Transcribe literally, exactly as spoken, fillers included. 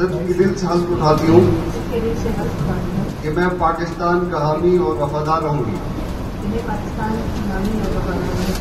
सच्चे दिल से हल्फ उठाती हूँ कि मैं पाकिस्तान का हामी और वफादार रहूंगी।